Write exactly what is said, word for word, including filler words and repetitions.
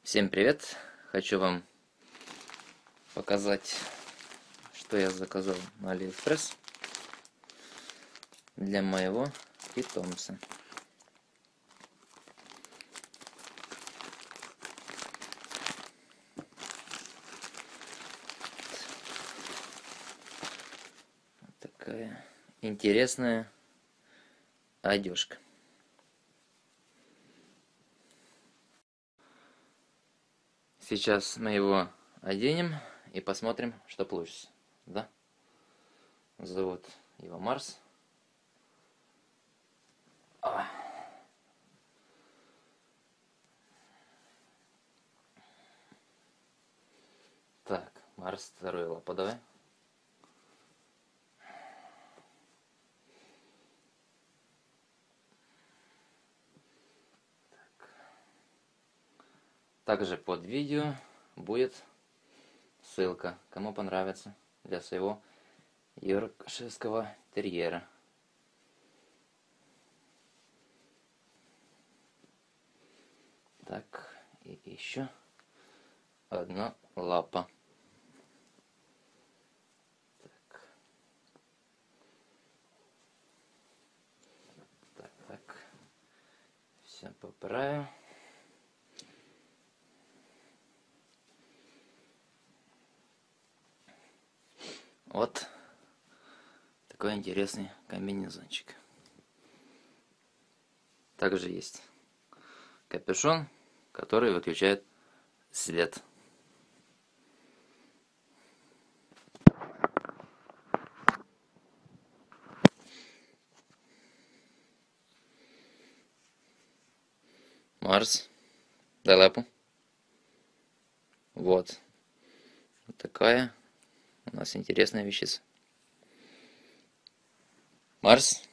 Всем привет! Хочу вам показать, что я заказал на AliExpress для моего питомца. Такая интересная одежка. Сейчас мы его оденем и посмотрим, что получится. Да? Зовут его Марс. А. Так, Марс, вторую лапу давай. Также под видео будет ссылка, кому понравится, для своего йоркширского терьера. Так, и еще одна лапа. Так, так, так. Все поправим. Вот такой интересный комбинезончик. Также есть капюшон, который выключает свет. Марс, дай лапу. Вот. Вот такая у нас интересная вещица. Марс.